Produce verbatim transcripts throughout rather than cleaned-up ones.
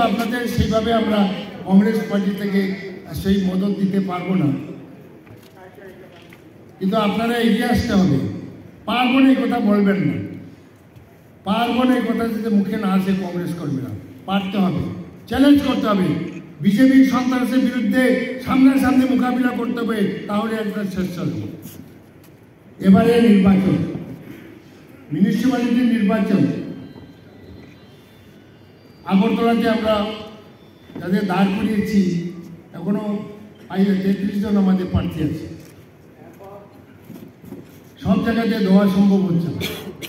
আপনাদের সেইভাবে আমরা কংগ্রেস পার্টি থেকে সেই মদত দিতে পারবো না, কিন্তু আপনারা এগিয়ে আসতে হবে। পারবো না এই কথা বলবেন না, পারবো না এই কথা যদি মুখে না আসে কংগ্রেস কর্মীরা, পারতে হবে, চ্যালেঞ্জ করতে হবে, বিজেপির সন্ত্রাসের বিরুদ্ধে সামনাসামনি মোকাবিলা করতে হবে, তাহলে একটা শেষ চলবে। এবারে নির্বাচন, মিউনিসিপ্যালিটির নির্বাচন, আগরতলাতে আমরা যাদের দাঁড় করিয়েছি এখনো আইলে তেত্রিশ জন আমাদের প্রার্থী আছে, সব জায়গাতে দেওয়া সম্ভব হচ্ছে না।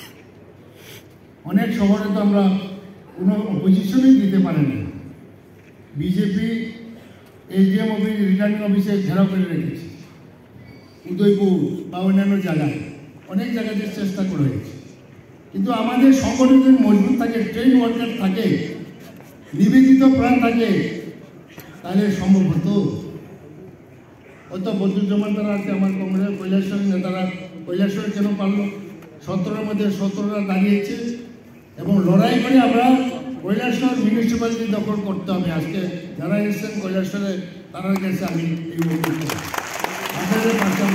অনেক শহরে তো আমরা কোনো অপোজিশনই দিতে পারি না, বিজেপি এসডিএম অফিস রিটার্নিং অফিসে ঘেরাও করে রেখেছে, উদয়পুর বা অন্যান্য জায়গায় অনেক জায়গাতে চেষ্টা করে হয়েছে, কিন্তু আমাদের সংগঠন মজবুত থাকে, ট্রেন ওয়ার্কার থাকে, নিবেদিত প্রাণ থাকে, তাহলে সম্ভব হতো। হয়তো বদরুল জমানদারা আছে আমার কংগ্রেসের কৈলাসরের নেতারা, কৈলাসরে কেন পারলো? সতেরোর মধ্যে সতেরোরা দাঁড়িয়েছে এবং লড়াই করে আমরা কৈলাসর মিউনিসিপ্যালিটি দখল করতে হবে। আজকে যারা এসেছেন কৈলাসরে তারা গেছে, আমি এই আপনাদের পাশে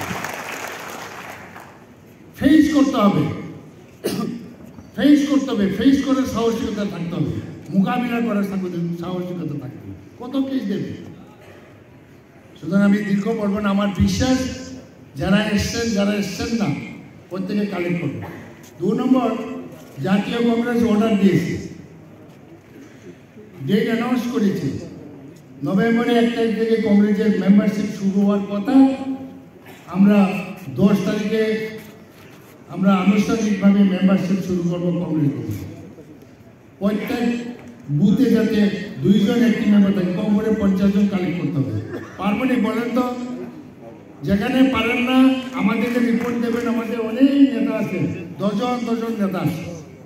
ফেস করতে হবে, ফেস করতে হবে, ফেস করে সাহসিকতা থাকতে হবে, মোকাবিলা করার সাহসিকতা থাকতে হবে। কত কেস দেবে? সুতরাং আমি দীর্ঘ বলবো না, আমার বিশ্বাস যারা এসছেন যারা এসছেন না প্রত্যেকে কালেক্ট করবে। দু নম্বর, জাতীয় কংগ্রেস অর্ডার দিয়েছে, ডেট অ্যানাউন্স করেছে, নভেম্বরে এক তারিখ থেকে কংগ্রেসের মেম্বারশিপ শুরু হওয়ার কথা। আমরা দশ তারিখে আমরা আনুষ্ঠানিকভাবে মেম্বারশিপ শুরু করবো কংগ্রেস। প্রত্যেক বুথে যাতে দুইজন একটি মেম্বার থাকে, কম করে পঞ্চাশ জন কালেক্ট করতে হবে। পারবেন বলেন তো? যেখানে পারেন না আমাদেরকে রিপোর্ট দেবেন, আমাদের অনেক নেতা আছে, দশজন দশজন নেতা আছে,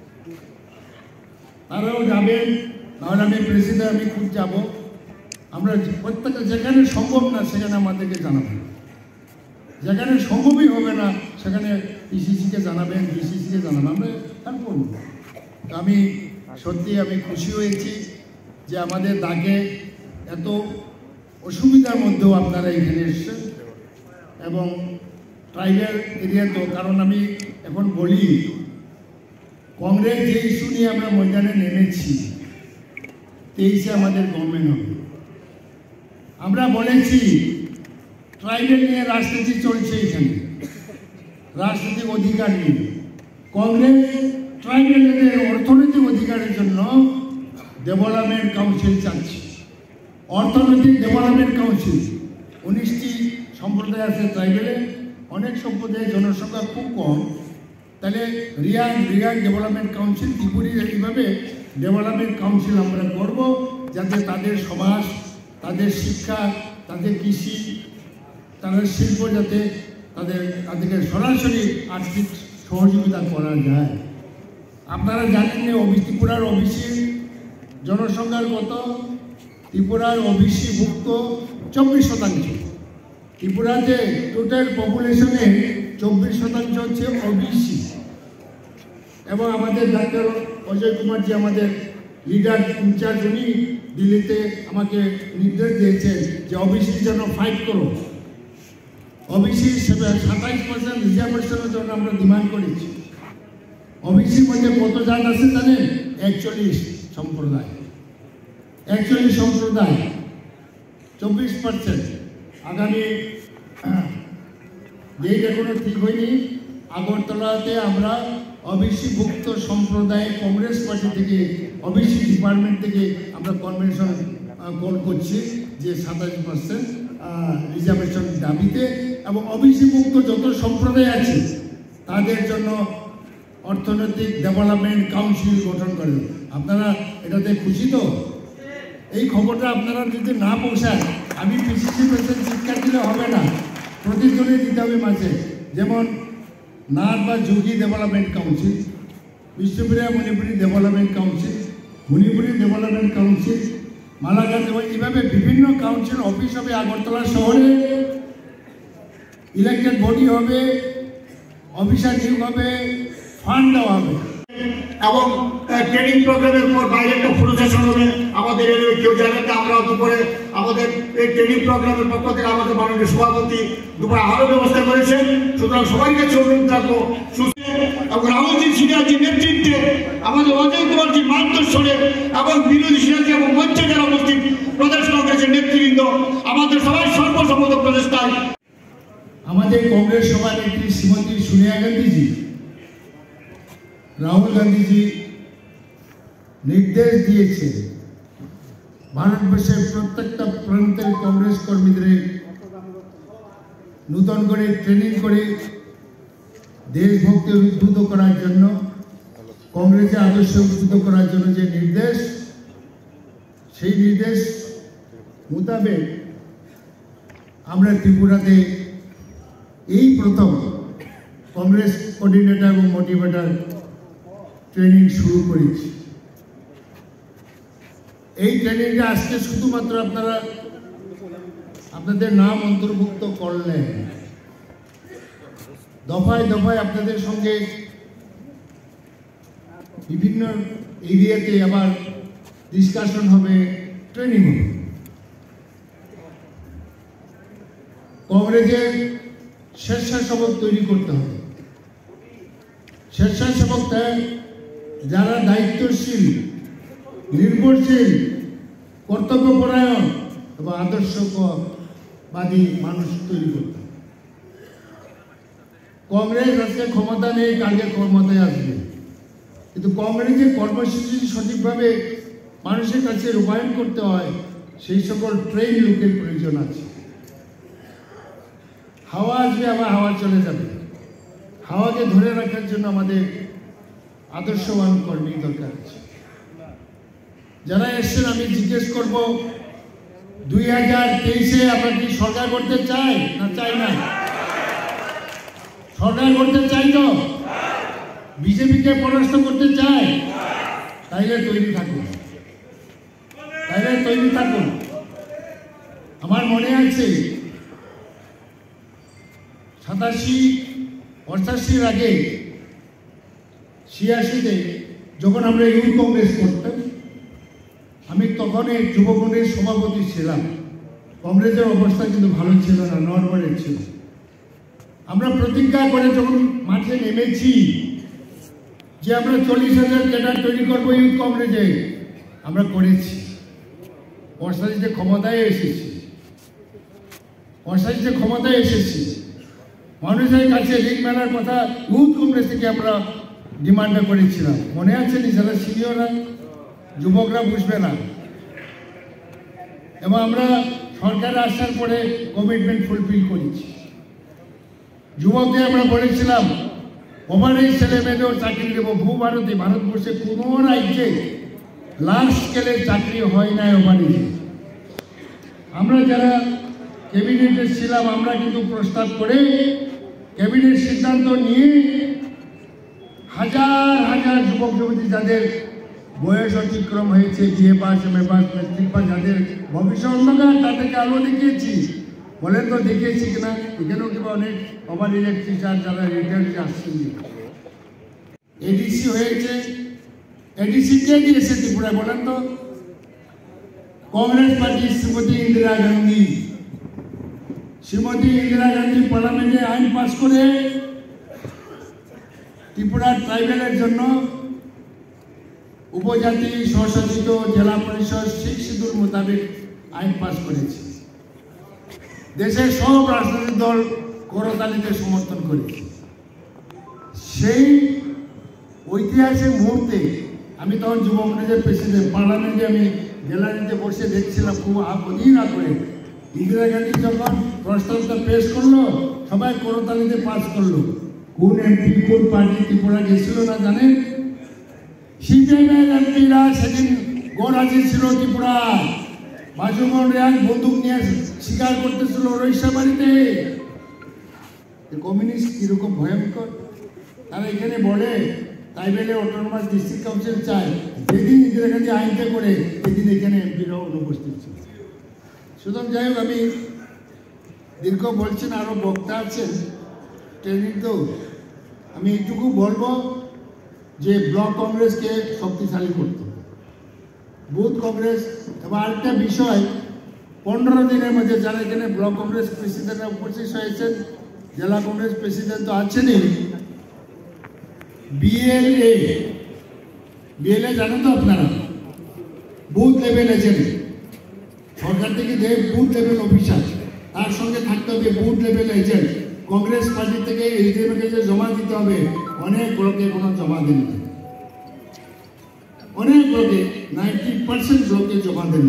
তারাও যাবেন, তাহলে আমি প্রেসিডেন্ট আমি খুব যাব। আমরা প্রত্যেকটা যেখানে সম্ভব না সেখানে আমাদেরকে জানাবেন, যেখানে সম্ভবই হবে না সেখানে পিসিসিকে জানাবেন, ডিসিসিকে জানাবেন, আমরা হেল্প করব। আমি সত্যি আমি খুশি হয়েছি যে আমাদের দাগে এত অসুবিধার মধ্যেও আপনারা এখানে এসছেন এবং ট্রাইবাল এরিয়া তো, কারণ আমি এখন বলি কংগ্রেস যে ইস্যু নিয়ে আমরা ময়দানে নেমেছি, তেইশে আমাদের গভর্নমেন্ট হবে। আমরা বলেছি ট্রাইবেল নিয়ে রাজনীতি চলছে, এখানে রাজনৈতিক অধিকার নিয়ে কংগ্রেস ট্রাইবেলদের অর্থনৈতিক অধিকারের জন্য ডেভেলপমেন্ট কাউন্সিল চাচ্ছে। অর্থনৈতিক ডেভেলপমেন্ট কাউন্সিল, উনিশটি সম্প্রদায় আছে ট্রাইবেলে, অনেক সম্প্রদায়ের জনসংখ্যা খুব কম, তাহলে রিয়াং রিয়াং ডেভেলপমেন্ট কাউন্সিল, ত্রিপুরী এইভাবে ডেভেলপমেন্ট কাউন্সিল আমরা করব, যাতে তাদের সমাজ, তাদের শিক্ষা, তাদের কৃষি, তাদের শিল্প, যাতে তাদের তাদেরকে সরাসরি আর্থিক সহযোগিতা করা যায়। আপনারা জানেন যে ত্রিপুরার ওবিসি জনসংখ্যার কত? ত্রিপুরার ওবিসি ভুক্ত চব্বিশ শতাংশ। ত্রিপুরাতে টোটাল পপুলেশনে চব্বিশ শতাংশ হচ্ছে ওবিসি। এবং আমাদের ডাক্তার অজয় কুমারজি আমাদের লিডার ইনচার্জ, উনি দিল্লিতে আমাকে নির্দেশ দিয়েছেন যে ওবিসির জন্য ফাইট করো। ওবিসি সাতাইশ পার্সেন্ট রিজার্ভেশনের জন্য আমরা ডিমান্ড করেছি। ওবিসির মধ্যে কত জাত আছে জানেন? একচল্লিশ সম্প্রদায়, একচল্লিশ সম্প্রদায়, চব্বিশ পার্সেন্ট। আগামী ডেট এখনো ঠিক হয়নি। আগরতলাতে আমরা ওবিসি ভুক্ত সম্প্রদায় কংগ্রেস পার্টি থেকে, ওবিসি ডিপার্টমেন্ট থেকে আমরা কনভেনশন কল করছি যে সাতাশ পার্সেন্ট রিজার্ভেশন দাবিতে, এবং ওবিসি ভুক্ত যত সম্প্রদায় আছে তাদের জন্য অর্থনৈতিক ডেভেলপমেন্ট কাউন্সিল গঠন করে। আপনারা এটাতে খুশি তো? এই খবরটা আপনারা যদি না পৌঁছায়, আমি পিসিসি প্রেসিডেন্ট চিৎকার দিলে হবে না, প্রতিজনে দিতে হবে মাঝে। যেমন নাথ বা Yogi development council, Bishnupriya Manipuri development council, Manipuri development council, Malaghat, এইভাবে বিভিন্ন কাউন্সিল অফিস হবে আগরতলা শহরে, ইলেকটেড বডি হবে, অফিসার নিয়োগ হবে, ফান্ড দেওয়া হবে। এবং ট্রেনিং প্রোগ্রামের পর বাইরে একটা ফটো সেশন হবে আমাদের কেউ জানেন না আমরা দুপুরে আমাদের এই ট্রেনিং প্রোগ্রামের পক্ষ থেকে আমাদের মাননীয় সভাপতি দুপুরে আরো ব্যবস্থা করেছেন। সুতরাং সবাই কাছে অনুরোধ রাখবো এবং রাহুলজি সিনহাজির নেতৃত্বে আমাদের অজয় কুমারজি মার্গদর্শনে এবং বিরোধী সিনহাজি এবং মঞ্চে যারা উপস্থিত প্রদেশ কংগ্রেসের নেতৃবৃন্দ আমাদের সবাই সর্বসম্মত প্রচেষ্টায় আমাদের কংগ্রেস সভানেত্রী শ্রীমতী সোনিয়া গান্ধীজি রাহুল গান্ধীজি নির্দেশ দিয়েছে ভারতবর্ষের প্রত্যেকটা প্রান্তের কংগ্রেস কর্মীদের নূতন করে ট্রেনিং করে দেশভক্তি উদ্বুদ্ধ করার জন্য, কংগ্রেসের আদর্শ উদ্বুদ্ধ করার জন্য যে নির্দেশ, সেই নির্দেশ মোতাবেক আমরা ত্রিপুরাতে এই প্রথম কংগ্রেস কোঅর্ডিনেটর এবং মোটিভেটর ট্রেনিং শুরু করেছি। এই ট্রেনিংয়ে আজকে শুধুমাত্র আপনারা আপনাদের নাম অন্তর্ভুক্ত করলেন, দফায় দফায় আপনাদের সঙ্গে বিভিন্ন এরিয়াতে আবার ডিসকাশন হবে, ট্রেনিং হবে। কংগ্রেসের স্বেচ্ছাসেবক তৈরি করতে হবে। স্বেচ্ছাসেবকটা যারা দায়িত্বশীল, নির্ভরশীল, কর্তব্যপরায়ণ এবং আদর্শবাদী মানুষ তৈরি করতে হবে। কংগ্রেস আজকে ক্ষমতা নেই, কালকে ক্ষমতায় আসবে, কিন্তু কংগ্রেসের কর্মসূচি সঠিকভাবে মানুষের কাছে রূপায়ণ করতে হয়, সেই সকল ট্রেন লোকের প্রয়োজন আছে। হাওয়া আসবে, আবার হাওয়া চলে যাবে। হাওয়াকে ধরে রাখার জন্য আমাদের আদর্শবান কর্মী দরকার আছে। যারা এসছেন আমি জিজ্ঞেস করব, দুই হাজার তেইশে আমরা কি সরকার করতে চাই না চাই না? সরকার করতে চাই তো? বিজেপিকে পরাস্ত করতে চাই? তাইলে তৈরি থাকুন, তাইলে তৈরি থাকুন। আমার মনে আছে সাতাশি অষ্টাশির আগে ছিয়াশিতে যখন আমরা ইউথ কংগ্রেস করতাম, আমি তখন এই যুব কংগ্রেস সভাপতি ছিলাম। কংগ্রেসের অবস্থা কিন্তু ভালো ছিল না, নড়বড়ে ছিল। আমরা প্রতিজ্ঞা করে যখন মাঠে নেমেছি যে আমরা চল্লিশ হাজার ক্যাডার তৈরি করবো ইউথ কংগ্রেসে, আমরা করেছি। অষ্টাশিতে ক্ষমতায় এসেছি, অষ্টাশিতে ক্ষমতায় এসেছি। মানুষের কাছে ঋণ মেলার কথা ইউথ কংগ্রেস থেকে আমরা ডিমান্ডটা করেছিলাম। মনে আছে নি? যারা সিনিয়ররা, যুবকরা বুঝবে না। এবং আমরা সরকারে আসার পরে কমিটমেন্ট ফুলফিল করেছি। যুবকদের আমরা বলেছিলাম ওভারেজ ছেলে মেয়েদের চাকরি দেবো। ভূ ভারতে, ভারতবর্ষে কোনো রাজ্যে লার্জ স্কেলের চাকরি হয় না ওভারেজে। আমরা যারা ক্যাবিনেটে ছিলাম, আমরা কিন্তু প্রস্তাব করে ক্যাবিনেট সিদ্ধান্ত নিয়ে হাজার হাজার যুবক যুবতী যাদের বয়স অতিক্রম হয়েছে, BA pass, M A pass, matric pass, যাদের ভবিষ্যৎ অন্ধকার, তাদেরকে আলো দেখিয়েছি। বলেন তো দেখিয়েছি কিনা? এখানেও কিংবা অনেক ওভার ইলেকট্রিশিয়ান যারা রিটায়ার্ড আসছেন। এডিসি হয়েছে। এডিসি কে দিয়েছে ত্রিপুরায় বলেন তো? কংগ্রেস পার্টি, শ্রীমতী ইন্দিরা গান্ধী। শ্রীমতী ইন্দিরা গান্ধী পার্লামেন্টে আইন পাস করে ত্রিপুরার ট্রাইবেলের জন্য উপজাতি স্বশাসিত জেলা পরিষদ শিখ সিঁদুর মোতাবেক আইন পাস করেছে। দেশের সব রাজনৈতিক দল করতালিতে সমর্থন করেছে। সেই ঐতিহাসিক মুহূর্তে আমি তখন যুব কংগ্রেসের প্রেসিডেন্ট, পার্লামেন্টে আমি গ্যালারিতে বসে দেখছিলাম খুব অধীর করে। ইন্দিরা গান্ধী যখন প্রস্তাবটা পেশ করলো, সবাই করতালিতে পাস করলো। কোন এমপি, কোন পার্টি ত্রিপুরা গেছিল না জানেন? সিপিএমের এমপিরা সেদিন গোরাজি ছিল ত্রিপুরায়। বাজুমন রেয়ান বন্দুক নিয়ে শিকার করতেছিল রইসা বাড়িতে। কমিউনিস্ট কিরকম ভয়ঙ্কর! তারা এখানে বলে ট্রাইবেলে অটোনমাস ডিস্ট্রিক্ট কাউন্সিল চায়। যেদিন ইন্দিরা গান্ধী আইনটা করে সেদিন এখানে এমপিরাও অনুপস্থিত ছিল। সুতরাং যাই হোক, আমি দীর্ঘ বলছেন, আরও বক্তা আছেন ট্রেনিং। তো আমি এইটুকু বলবো যে ব্লক কংগ্রেসকে শক্তিশালী করত, বুথ কংগ্রেস। এবং আরেকটা বিষয়, পনেরো দিনের মধ্যে যারা এখানে ব্লক কংগ্রেস প্রেসিডেন্টরা উপস্থিত হয়েছেন, জেলা কংগ্রেস প্রেসিডেন্ট তো আছেনই, বিএলএ বিএলএ জানেন তো আপনারা, বুথ লেভেল এজেন্ট, সরকার থেকে যে বুথ লেভেল অফিসার, তার সঙ্গে থাকতে হবে booth level agent. Congress party থেকে এইচডিএমকে যে জমা দিতে হবে, অনেক ব্লকে কোনো জমা দেন, অনেক ব্লকে নাইনটি পার্সেন্ট ব্লকে জমা দেন।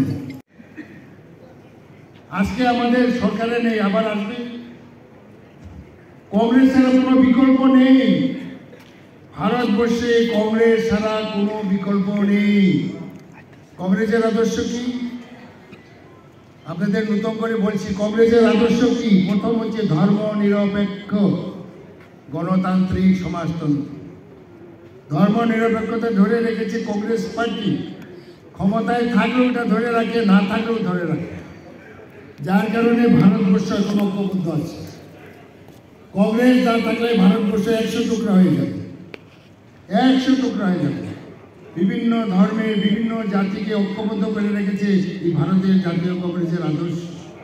আজকে আমাদের সরকারে নেই, আবার আসবে। কংগ্রেসের কোনো বিকল্প নেই, ভারতবর্ষে কংগ্রেস ছাড়া কোনো বিকল্প নেই। কংগ্রেসের আদর্শ কি আপনাদের নতুন করে বলছি, কংগ্রেসের আদর্শ কি? প্রথম হচ্ছে ধর্ম নিরপেক্ষ গণতান্ত্রিক সমাজতন্ত্র। ধর্ম নিরপেক্ষতা ধরে রেখেছে কংগ্রেস পার্টি, ক্ষমতায় থাকলেও এটা ধরে রাখে, না থাকলেও ধরে রাখে, যার কারণে ভারতবর্ষ এখন ঐক্যবদ্ধ আছে। কংগ্রেস না থাকলে ভারতবর্ষ একশো টুকরা হয়ে যাবে, একশো টুকরা হয়ে যাবে। বিভিন্ন ধর্মের বিভিন্ন জাতিকে ঐক্যবদ্ধ করে রেখেছে এই ভারতীয় জাতীয় কংগ্রেসের আদর্শ।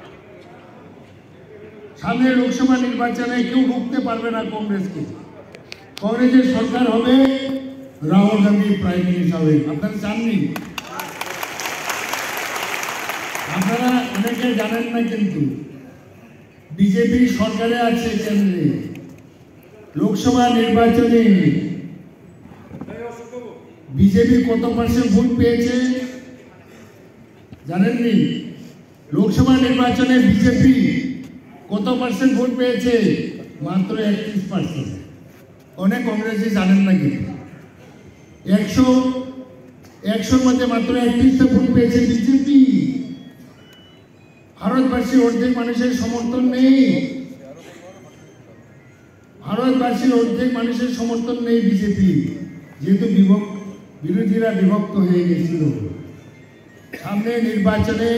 সামনে লোকসভা নির্বাচনে কেউ রুখতে পারবে না কংগ্রেসকে। কংগ্রেসের সরকার হবে, রাহুল গান্ধী প্রাইম মিনিস্টার হবে। আপনারা চাননি? আপনারা অনেকে জানেন না, কিন্তু বিজেপি সরকারে আছে কেন্দ্রে, লোকসভা নির্বাচনে বিজেপি কত পার্সেন্ট ভোট পেয়েছে জানেননি? লোকসভা নির্বাচনে বিজেপি কত পার্সেন্ট ভোট পেয়েছে? মাত্র একত্রিশ পার্সেন্ট। অনেক কংগ্রেসই জানেন না, কিন্তু একশো একশোর মধ্যে মাত্র একত্রিশটা ভোট পেয়েছে বিজেপি। ভারতবাসীর অর্ধেক মানুষের সমর্থন নেই, ভারতবাসীর অর্ধেক মানুষের সমর্থন নেই বিজেপি, যেহেতু বিভক্ত, বিরোধীরা বিভক্ত হয়ে গেছিল। সামনে নির্বাচনে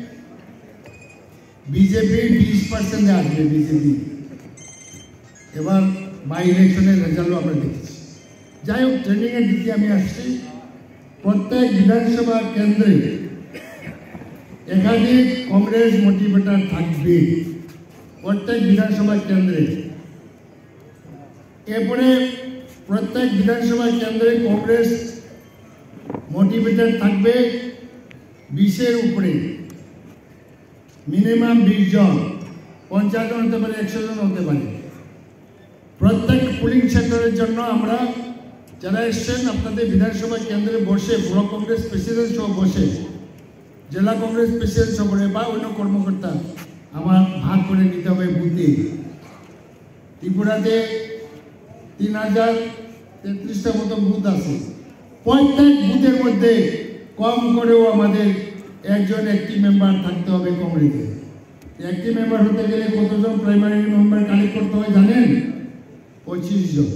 বিজেপি বিশ পার্সেন্টে আসবে বিজেপি। এবার বাই ইলেকশনের রেজাল্টও আমরা দেখেছি। যাই হোক, ট্রেনিংয়ের দিকে আমি আসছি। প্রত্যেক বিধানসভা কেন্দ্রে একাধিক কংগ্রেস মোটিভেটার থাকবে, প্রত্যেক বিধানসভা কেন্দ্রে। এরপরে প্রত্যেক বিধানসভা কেন্দ্রে কংগ্রেস মোটিভেটার থাকবে বিশের উপরে, মিনিমাম বিশ জন, পঞ্চাশ জন হতে পারে, একশো জন হতে পারে। প্রত্যেক পোলিং সেন্টারের জন্য আমরা যারা এসছেন আপনাদের বিধানসভা কেন্দ্রে বসে, ব্লক কংগ্রেস প্রেসিডেন্ট সহ বসে, জেলা কংগ্রেস প্রেসিডেন্ট সহ বসে বা অন্য কর্মকর্তা আমার ভাগ করে নিতে হবে বুথে। ত্রিপুরাতে তিন হাজার তেত্রিশটা মতো বুথ আছে। প্রত্যেক বুথের মধ্যে কম করেও আমাদের একজন একটি মেম্বার থাকতে হবে কংগ্রেসে। একটি মেম্বার হতে গেলে কতজন প্রাইমারি মেম্বার কালেক্ট করতে হয় জানেন? পঁচিশ জন।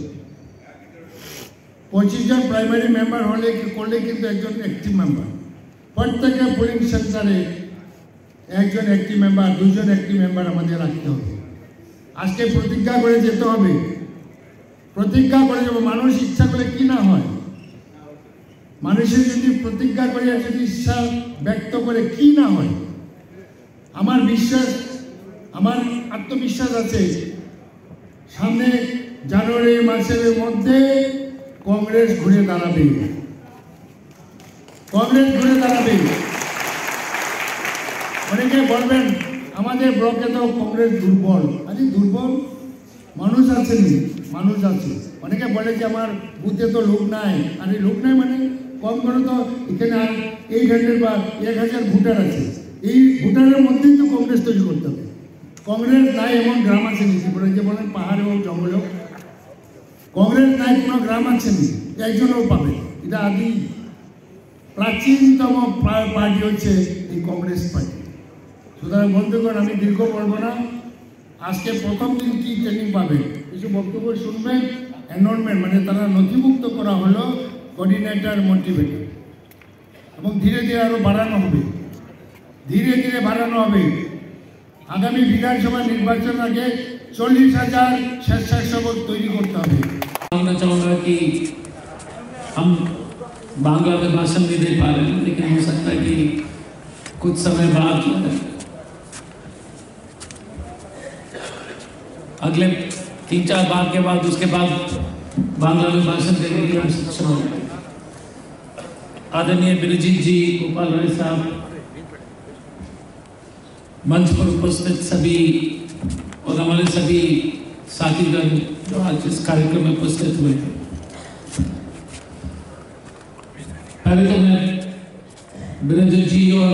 পঁচিশ জন প্রাইমারি মেম্বার হলে করলে কিন্তু একজন একটি মেম্বার। প্রত্যেকের পোলিং সেন্টারে একজন একটি মেম্বার, দুজন একটি মেম্বার আমাদের রাখতে হবে। আজকে প্রতিজ্ঞা করে যেতে হবে, প্রতিজ্ঞা করে যাবো। মানুষ ইচ্ছা করে কি না হয়, মানুষের যদি প্রতিজ্ঞা করে যদি ইচ্ছা ব্যক্ত করে কি না হয়। আমার বিশ্বাস, আমার আত্মবিশ্বাস আছে সামনে জানুয়ারি মাসের মধ্যে কংগ্রেস ঘুরে দাঁড়াবে, কংগ্রেস ঘুরে দাঁড়াবে। অনেকে বলবেন আমাদের ব্লকে তো কংগ্রেস দুর্বল। আরে দুর্বল মানুষ আছে, মানুষ আছে। অনেকে বলে যে আমার বুথে তো লোক নাই। আরে লোক নাই মানে কম করে তো এখানে আর এই হাজার বা এক হাজার ভোটার আছে, এই ভোটারের মধ্যেই তো কংগ্রেস তৈরি করতে হবে। কংগ্রেস নাই এমন গ্রাম আছে নাকি? বলে যে বলেন পাহাড়ে হোক জঙ্গলে হোক, কংগ্রেস নাই কোনো গ্রাম আছে নি, একজনও পাবে। এটা আদি প্রাচীনতম পার্টি হচ্ছে এই কংগ্রেস পার্টি। সুতরাং বন্ধুগণ, আমি দীর্ঘ বলবো না। আজকে প্রথম দিন কি ট্রেনিং পাবে, কিছু বক্তব্য শুনবেন। এনরোলমেন্ট মানে তারা নথিভুক্ত করা হলো কোঅর্ডিনেটর, মোটিভেটর, এবং ধীরে ধীরে আরও বাড়ানো হবে, ধীরে ধীরে বাড়ানো হবে। আগামী বিধানসভা নির্বাচন আগে চল্লিশ হাজার স্বেচ্ছাসেবক তৈরি করতে হবে। আমরা চাওয়া কি हम बांग्ला में भाषण नहीं दे पा रहे हैं, लेकिन हो सकता है कि कुछ समय बाद जो है अगले तीन चार बार के बाद उसके बाद बांग्ला में भाषण देने की हम सक्षम हो जाएंगे। आदरणीय बिरजीत जी, गोपाल राय साहब, मंच पर उपस्थित सभी और हमारे सभी साथीगण जो आज इस कार्यक्रम में उपस्थित हुए, पहले तो मैं बिरजीत जी और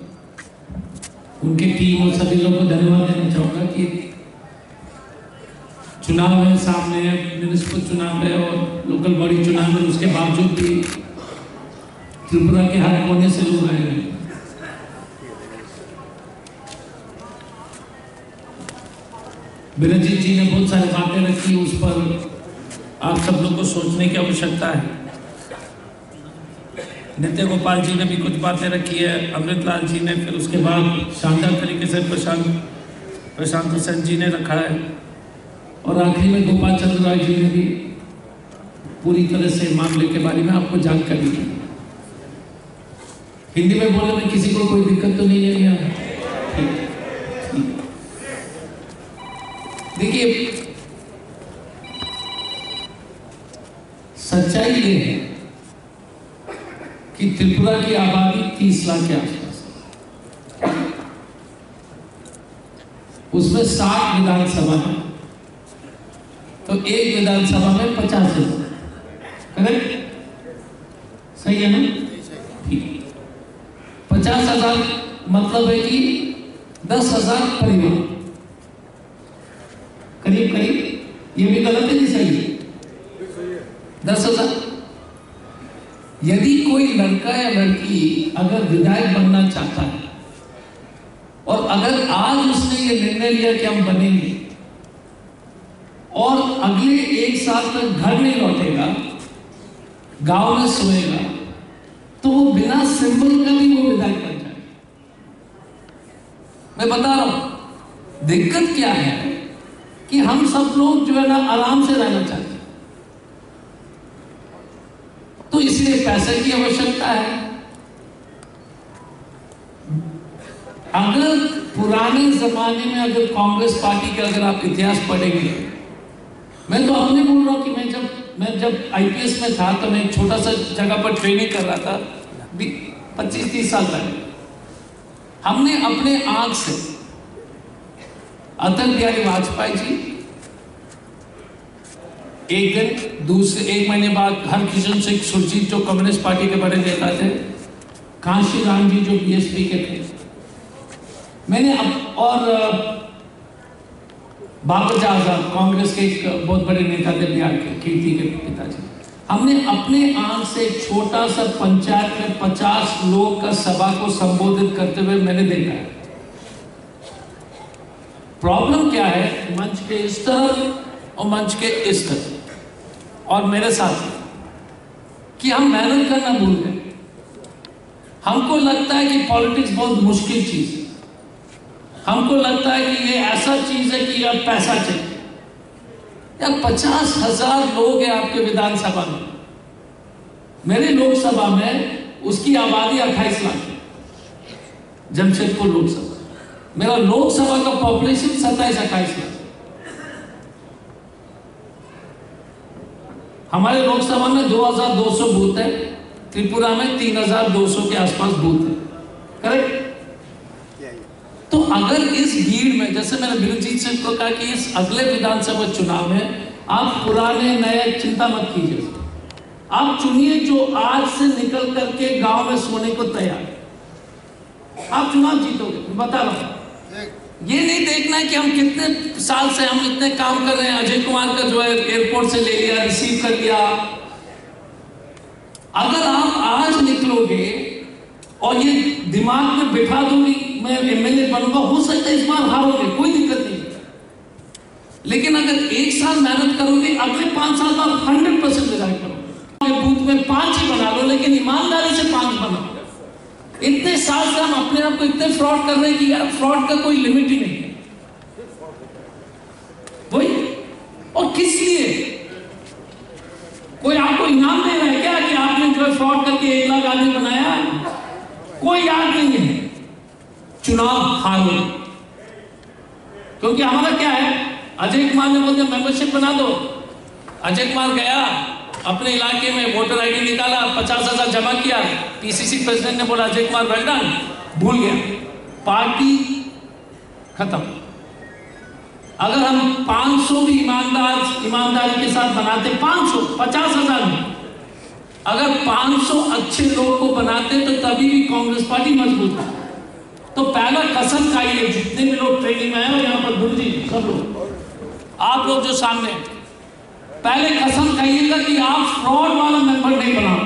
उनके टीम और सभी लोगों को धन्यवाद देना चाहूँगा कि चुनाव है सामने, म्युनिसिपल चुनाव है और लोकल बॉडी चुनाव है, उसके बावजूद भी त्रिपुरा के हर कोने से लोग आए हैं। बिरजीत जी ने बहुत सारी बातें रखी, उस पर आप सब लोग को सोचने की आवश्यकता है। नित्य गोपाल जी ने भी कुछ बातें रखी है, अमृतलाल जी ने, फिर उसके बाद शानदार तरीके से प्रशांत प्रशांत सेन जी ने रखा है और आखिरी में गोपाल चंद्र राय जी ने भी पूरी तरह से मामले के बारे में आपको जानकारी दी। हिंदी में बोलने में किसी को कोई दिक्कत तो नहीं है यहाँ? देखिए, सच्चाई ये है कि त्रिपुरा की आबादी तीस लाख के आसपास है, उसमें साठ विधानसभा है, तो एक विधानसभा में पचास हजार, करेक्ट? सही है ना? ठीक। पचास हजार मतलब है कि दस हजार परिवार, करीब करीब। ये भी गलत है कि सही है? दस हजार। यदि कोई लड़का या लड़की अगर विधायक बनना चाहता है और अगर आज उसने ये निर्णय लिया कि हम बनेंगे और अगले एक साल तक घर नहीं लौटेगा, गांव में सोएगा, तो वो बिना सिंबल का भी वो विधायक बन जाएगा। मैं बता रहा हूं दिक्कत क्या है कि हम सब लोग जो है ना आराम से रहना चाहते हैं, तो इसलिए पैसे की आवश्यकता है। अगर पुराने जमाने में अगर कांग्रेस पार्टी के अगर आप इतिहास पढ़ेंगे, मैं तो अब नहीं बोल रहा हूं कि मैं जब मैं जब आईपीएस में था तो मैं एक छोटा सा जगह पर ट्रेनिंग कर रहा था, पच्चीस तीस साल पहले। हमने अपने आंख से अटल बिहारी वाजपेयी जी एक दिन, दूसरे एक महीने बाद हरकिशन सिंह सुरजीत जो कम्युनिस्ट पार्टी के बड़े नेता थे, कांशी राम जी जो बीएसपी के थे, मैंने अब और बाबर आजाद कांग्रेस के एक बहुत बड़े नेता थे बिहार के, कीर्ति के पिताजी, हमने अपने आंख से एक छोटा सा पंचायत में पचास लोग का सभा को संबोधित करते हुए मैंने देखा है। प्रॉब्लम क्या है, मंच के इस तरफ और मंच के इस तरफ और मेरे साथ, कि हम मेहनत करना भूल गए। हमको लगता है कि पॉलिटिक्स बहुत मुश्किल चीज है, हमको लगता है कि ये ऐसा चीज है कि अब पैसा चाहिए। यार पचास हजार लोग हैं आपके विधानसभा में, मेरे लोकसभा में उसकी आबादी अट्ठाईस लाख है, जमशेदपुर लोकसभा, मेरा लोकसभा का पॉपुलेशन सत्ताईस अट्ठाईस लाख। हमारे लोकसभा में दो हजार दो सौ बूथ है, त्रिपुरा में तीन हजार दो सौ के आसपास बूथ है, करेक्ट? तो अगर इस भीड़ में, जैसे मैंने बिरजीत सिंह को कहा कि इस अगले विधानसभा चुनाव में आप पुराने नए चिंता मत कीजिए, आप चुनिए जो आज से निकल करके गांव में सोने को तैयार है, आप चुनाव जीतोगे। मैं बता रहा हूं, ये नहीं देखना है कि हम कितने साल से हम इतने काम कर रहे हैं, अजय कुमार का जो है एयरपोर्ट से ले लिया, रिसीव कर लिया। अगर आप आज निकलोगे और ये दिमाग में बिठा दोगे मैं एमएलए बनूंगा, हो सकता है इस बार हारोगे, कोई दिक्कत नहीं, लेकिन अगर एक साल मेहनत करोगे, अगले पांच साल बाद हंड्रेड परसेंट विधायक करोगे। बूथ में पांच ही बना लो, लेकिन ईमानदारी से पांच बनाओ। इतने साल से हम अपने आप को इतने फ्रॉड कर रहे हैं कि यार फ्रॉड का कोई लिमिट ही नहीं है। वही, और किस लिए? कोई आपको इनाम दे रहा है क्या कि आपने जो फ्रॉड करके एक लाख आदमी बनाया? कोई याद नहीं है। चुनाव हारो, क्योंकि हमारा क्या है, अजय कुमार ने बोलते मेंबरशिप बना दो। अजय कुमार गया अपने इलाके में, वोटर आईडी निकाला, पचास हजार जमा किया, पीसीसी प्रेसिडेंट ने बोला अजय कुमार वेल डन, भूल गया, पार्टी खत्म। अगर हम पाँच सौ भी ईमानदार ईमानदारी के साथ बनाते, पाँच सौ पचास हजार में अगर पाँच सौ अच्छे लोग को बनाते तो तभी भी कांग्रेस पार्टी मजबूत है। तो पहला कसम खाइए, जितने भी लोग ट्रेनिंग में आए यहाँ पर, गुरु जी सब लोग, आप लोग जो सामने, पहले कसम खाइएगा कि आप फ्रॉड वाला मेंबर नहीं बनाओ।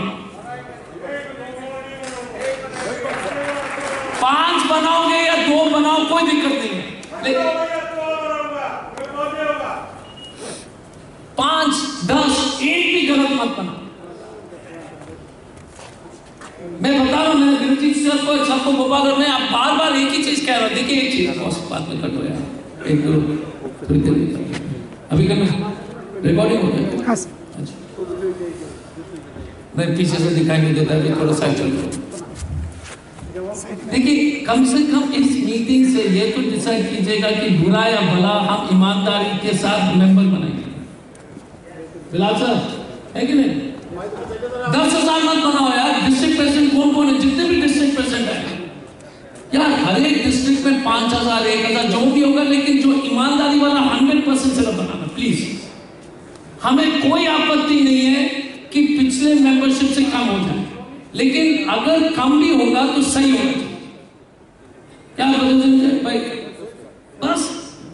पांच बनाओगे या दो बनाओ, कोई दिक्कत नहीं है, लेकिन पांच दस एक भी गलत मत बनाओ। मैं बता रहा हूं, मैंने गुरुजी सर को, सबको गोपाल में आप बार बार एक ही चीज कह रहा हूं। देखिए एक चीज बात में कट हो यार, एक दो थोड़ी देर अभी करना रिकॉर्डिंग हो गया। हाँ सर। मैं पीछे से दिखाई नहीं देता, अभी थोड़ा साइड चल रहा। देखिए कम से कम इस मीटिंग से ये तो डिसाइड कीजिएगा कि बुरा या भला हम ईमानदारी के साथ मेंबर बनाएंगे। बिलाल सर है कि नहीं? दस हजार मत बनाओ यार। डिस्ट्रिक्ट प्रेसिडेंट कौन कौन है? जितने भी डिस्ट्रिक्ट प्रेसिडेंट है यार, हर एक डिस्ट्रिक्ट में पांच हजार एक हजार जो भी होगा, लेकिन जो ईमानदारी वाला हंड्रेड परसेंट से बनाना प्लीज। हमें कोई आपत्ति नहीं है कि पिछले मेंबरशिप से कम हो जाए, लेकिन अगर कम भी होगा तो सही होगा। क्या बोलते भाई? बस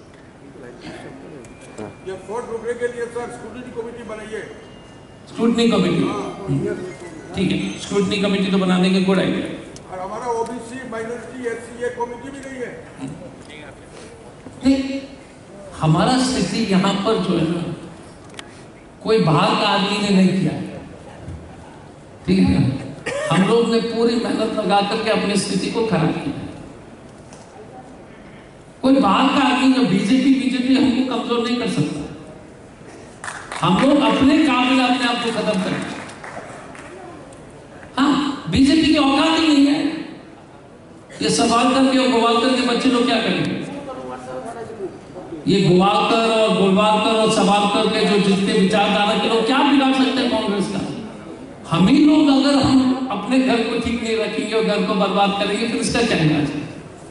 ये फ्रॉड रोकने के लिए सर स्क्रूटनी कमेटी बनाइए। स्क्रूटनी कमेटी, ठीक है, स्क्रूटनी कमेटी तो बनाने के गुड आइडिया। और हमारा ओबीसी माइनॉरिटी एससी ये कमेटी भी नहीं है। नहीं, हमारा स्थिति यहाँ पर जो है ना, कोई बाहर का आदमी ने नहीं किया है, ठीक है। हम लोग ने पूरी मेहनत लगा करके अपनी स्थिति को खराब किया। कोई बाहर का आदमी जो बीजेपी बीजेपी हमको कमजोर नहीं कर सकता। हम लोग अपने काम में अपने आप को खत्म करें। हाँ, बीजेपी की औकात ही नहीं है। ये सवाल करके और गोवालकर के बच्चे लोग क्या करेंगे? ये गोवालकर और गोलवालकर और सवालकर के जो जितने विचारधारा के लोग क्या बिगाड़ सकते हैं कांग्रेस का? हम ही लोग अगर हम अपने घर को ठीक नहीं रखेंगे और घर को बर्बाद करेंगे, फिर इसका क्या इलाज है?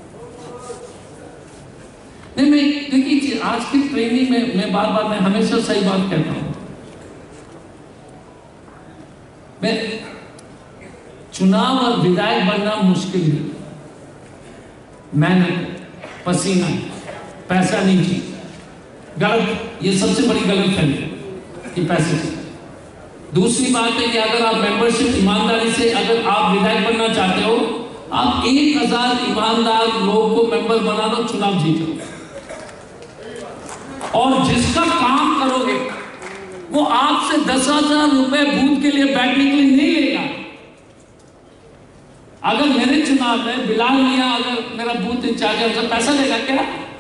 नहीं, मैं देखिए आज की ट्रेनिंग में मैं बार बार मैं हमेशा सही बात कहता हूं। मैं चुनाव और विधायक बनना मुश्किल है, मेहनत, पसीना, पैसा नहीं चाहिए। गलत, ये सबसे बड़ी गलत फहमी कि पैसे चाहिए। दूसरी बात है कि अगर आप मेंबरशिप ईमानदारी से, अगर आप विधायक बनना चाहते हो, आप एक हजार ईमानदार लोगों को मेंबर बना लो, चुनाव जीत लो। और जिसका काम करोगे वो आपसे दस हजार रुपए बूथ के लिए बैठने के लिए नहीं लेगा। अगर मेरे चुनाव में बिलाल मियां अगर मेरा बूथ इंचार्ज है, उनसे पैसा लेगा क्या?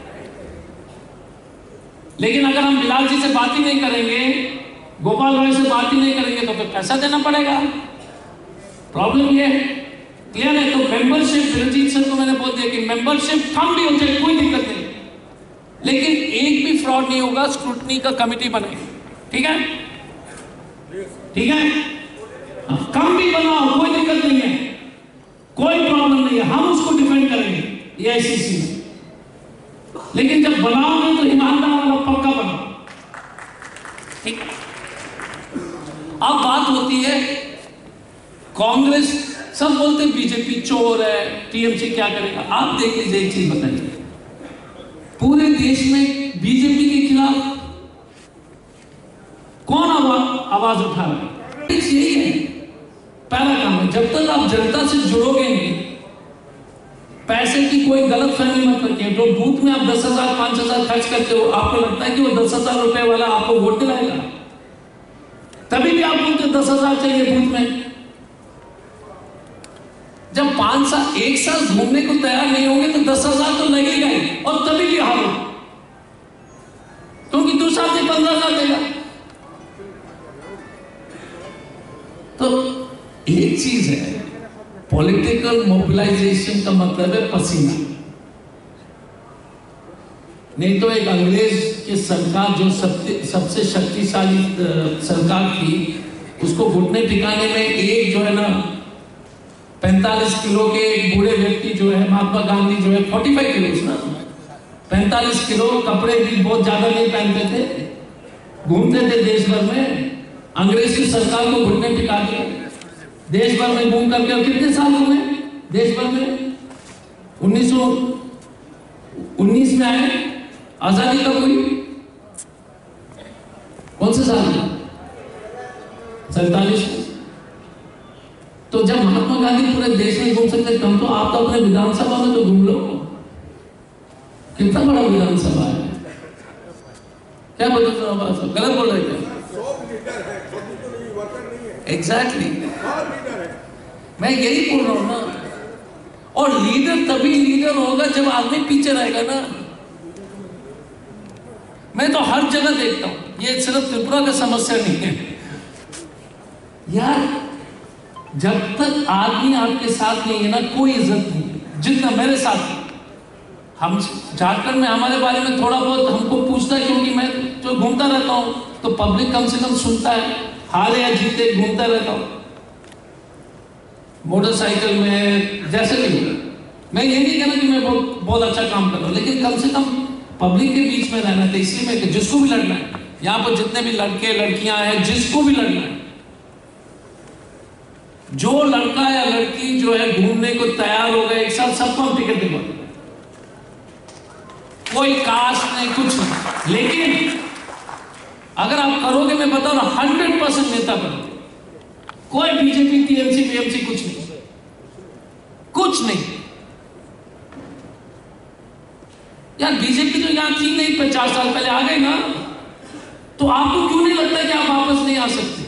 लेकिन अगर हम बिलाल जी से बात ही नहीं करेंगे, गोपाल भाई से बात ही नहीं करेंगे, तो फिर पैसा देना पड़ेगा। प्रॉब्लम ये है, क्लियर है? तो मेंबरशिप, रंजीत सर को मैंने बोल दिया कि मेंबरशिप कम भी हो जाए कोई दिक्कत नहीं, लेकिन एक भी फ्रॉड नहीं होगा। स्क्रूटनी का कमेटी बने, ठीक है? ठीक है, कम भी बनाओ कोई दिक्कत नहीं है, कोई प्रॉब्लम नहीं है, हम उसको डिफेंड करेंगे ये आईसीसी में। लेकिन जब बनाओगे तो ईमानदार वाला पक्का बनाओ, ठीक है? अब बात होती है कांग्रेस, सब बोलते बीजेपी चोर है, टीएमसी क्या करेगा। आप देख लीजिए, एक चीज बताइए, पूरे देश में बीजेपी के खिलाफ कौन आवाज उठा रहा है? यही है पहला काम है। जब तक आप जनता से जुड़ोगे नहीं, पैसे की कोई गलत फहमी मत रखिए। तो बूथ में आप दस हजार पांच हजार खर्च करते हो, आपको लगता है कि वो दस हजार रुपए वाला आपको वोट दिलाएगा? तभी भी आप बोलते दस हजार चाहिए बूथ में। जब पांच साल एक साल घूमने को तैयार नहीं होंगे तो दस हजार तो लगेगा ही, और तभी भी हारो, क्योंकि दूसरा से पंद्रह हजार देगा। एक चीज है, पॉलिटिकल मोबिलाइजेशन का मतलब है पसीना। नहीं तो एक अंग्रेज की सरकार जो सबसे सबसे शक्तिशाली सरकार थी, उसको घुटने टिकाने में एक जो है ना पैंतालीस किलो के एक बूढ़े व्यक्ति जो है महात्मा गांधी जो है पैंतालीस किलो ना पैंतालीस किलो कपड़े भी बहुत ज्यादा नहीं पहनते थे, घूमते थे देश भर में। अंग्रेज की सरकार को घुटने टिका दिया, देश भर में घूम करके। और कितने साल हुए देश भर में? उन्नीस सौ उन्नीस में आए, आजादी कब हुई? कौन से साल में? सैतालीस। तो जब महात्मा गांधी पूरे देश में घूम सकते कम, तो आप तो अपने विधानसभा में तो घूम लो। कितना बड़ा विधानसभा है, क्या बोलते हो? गलत बोल रहे क्या? Exactly exactly. मैं यही बोल रहा हूं ना। और लीडर तभी लीडर होगा जब आदमी पीछे रहेगा ना। मैं तो हर जगह देखता हूं, ये सिर्फ त्रिपुरा का समस्या नहीं है यार। जब तक आदमी आपके साथ नहीं है ना, कोई इज्जत नहीं है। जितना मेरे साथ, हम झारखंड में हमारे बारे में थोड़ा बहुत हमको पूछता है, क्योंकि मैं जो घूमता रहता हूं तो पब्लिक कम से कम सुनता है, हारे या जीते घूमता रहता हूं मोटरसाइकिल में, जैसे भी। मैं ये नहीं कहना कि मैं बहुत बहुत अच्छा काम कर रहा हूं, लेकिन कम से कम पब्लिक के बीच में रहना था। इसलिए मैं जिसको भी लड़ना है, यहाँ पर जितने भी लड़के लड़कियां हैं, जिसको भी लड़ना है, जो लड़का या लड़की जो है घूमने को तैयार हो गए एक साथ, सबको हम टिकट दिलवा, कोई कास्ट नहीं, कुछ नहीं। लेकिन अगर आप करोगे, मैं बता रहा हूं, हंड्रेड परसेंट नेता बनोगे। कोई बीजेपी टीएमसी बीएमसी कुछ नहीं, कुछ नहीं यार। बीजेपी तो यहां थी नहीं, पचास साल पहले आ गई ना, तो आपको क्यों नहीं लगता कि आप वापस नहीं आ सकते?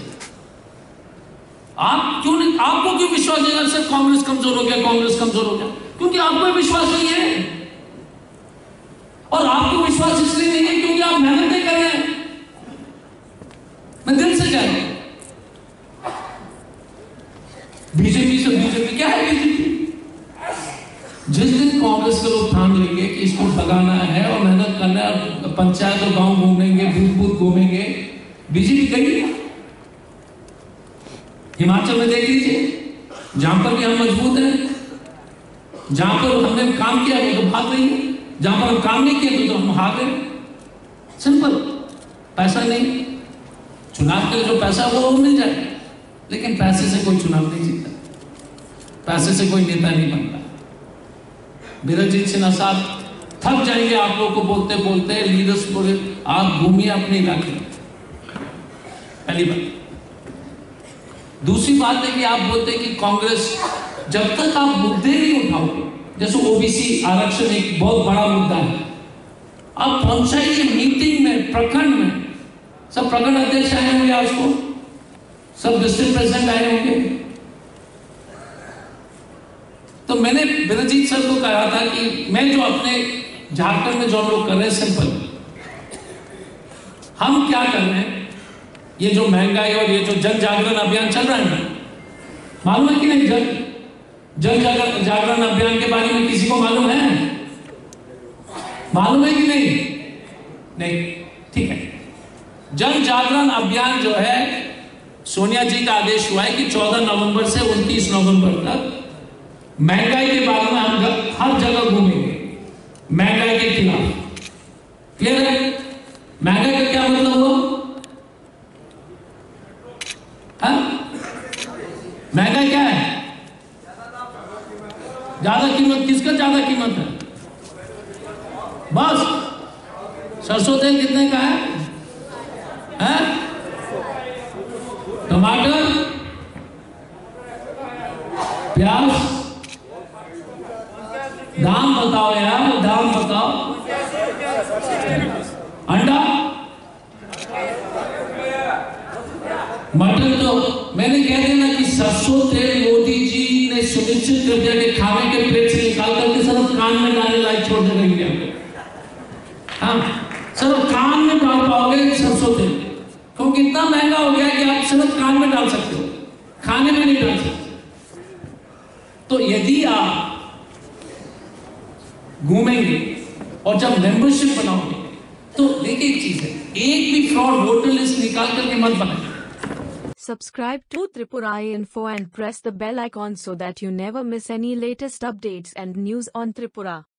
आप क्यों नहीं, आपको क्यों विश्वास नहीं? अगर सिर्फ कांग्रेस कमजोर हो गया, कांग्रेस कमजोर हो गया, क्योंकि आपको विश्वास नहीं है। और आपको विश्वास इसलिए नहीं है क्योंकि आप मेहनत नहीं कर रहे हैं। मैं दिल से कह रहा हूं, बीजेपी से बीजेपी क्या है? बीजेपी जिस दिन कांग्रेस के लोग ठान लेंगे कि इसको भगाना है और मेहनत करना है, पंचायत और गांव घूमेंगे, बूथ बूथ घूमेंगे, बीजेपी गई। हिमाचल में देख लीजिए, जहां पर भी हम मजबूत हैं, जहां पर हमने काम किया वो तो भाग रही है, जहां पर हम काम नहीं किया तो, तो हम हार गए। सिंपल, पैसा नहीं, चुनाव के लिए जो पैसा वो मिल जाए, लेकिन पैसे से कोई चुनाव नहीं जीतता, पैसे से कोई नेता नहीं बनता। बीरजीत सिन्हा साहब थक जाएंगे आप लोगों को बोलते बोलते। लीडर्स बोले आप घूमिए अपने इलाके में, पहली बात। दूसरी बात है कि आप बोलते कि कांग्रेस, जब तक आप मुद्दे नहीं उठाओगे, जैसे ओबीसी आरक्षण एक बहुत बड़ा मुद्दा है, आप पहुंचाइए मीटिंग में, प्रखंड में, सब प्रखंड अध्यक्ष आए होंगे आज को, सब डिस्ट्रिक्ट प्रेसिडेंट आए होंगे। तो मैंने बीरजीत सर को कहा था कि मैं जो अपने झारखंड में जो लोग कर रहे हैं, सिंपल, हम क्या कर रहे हैं, ये जो महंगाई और ये जो जन जागरण अभियान चल रहा है ना, मालूम है कि नहीं? जन जन जागरण जागरण अभियान के बारे में किसी को मालूम है? मालूम है कि नहीं? नहीं, ठीक है। जन जागरण अभियान जो है, सोनिया जी का आदेश हुआ है कि चौदह नवंबर से उनतीस नवंबर तक महंगाई के बारे में हम हर जगह घूमेंगे, महंगाई के खिलाफ। क्लियर है? महंगाई का क्या मतलब हुआ? महंगाई क्या है? ज्यादा कीमत। किसका ज्यादा कीमत है? बस सरसों तेल कितने का है? हैं? टमाटर, प्याज, दाम बताओ यार, दाम बताओ। अंडा, मटन, तो मैंने कह दिया ना कि सरसों तेल मोदी जी ने सुनिश्चित कर दिया कि खाने के पेट से निकाल करके सिर्फ कान में डालने लायक छोड़ देंगे इंडिया में। हाँ, सिर्फ कान में डाल पाओगे सरसों तेल, क्योंकि इतना महंगा हो गया कि आप सिर्फ कान में डाल सकते हो, खाने में नहीं डाल सकते। तो यदि आप घूमेंगे और जब मेंबरशिप बनाओगे तो देखिए एक चीज है, एक भी फ्रॉड वोटर लिस्ट निकाल करके मत बनाए। Subscribe to Tripura Info and press the bell icon so that you never miss any latest updates and news on Tripura.